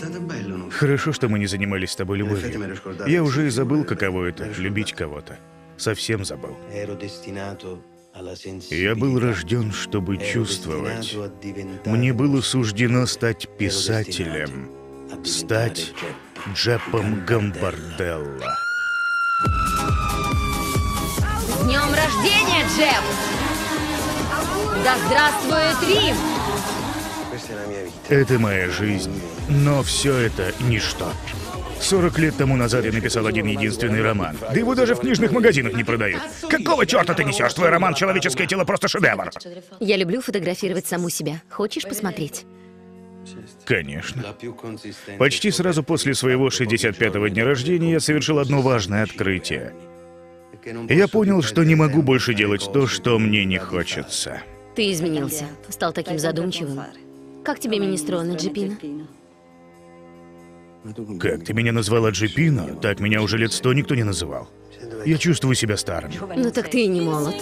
Хорошо, что мы не занимались с тобой любовью. Я уже и забыл, каково это — любить кого-то. Совсем забыл. Я был рожден, чтобы чувствовать. Мне было суждено стать писателем. Стать Джепом Гамбарделло. С днем рождения, Джеб! Да здравствует Рим! Это моя жизнь, но все это ничто. 40 лет тому назад я написал один единственный роман. Да его даже в книжных магазинах не продают. Какого черта ты несешь? Твой роман «Человеческое тело» просто шедевр. Я люблю фотографировать саму себя. Хочешь посмотреть? Конечно. Почти сразу после своего 65-го дня рождения я совершил одно важное открытие. Я понял, что не могу больше делать то, что мне не хочется. Ты изменился. Стал таким задумчивым. Как тебе Министрона, Джипино? Как ты меня назвала, Джипино? Так меня уже лет 100 никто не называл. Я чувствую себя старым. Ну так ты и не молод.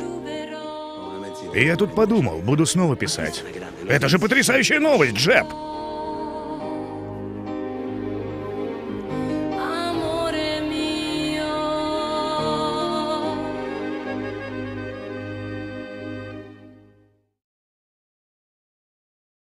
И я тут подумал, буду снова писать. Это же потрясающая новость, Джеб!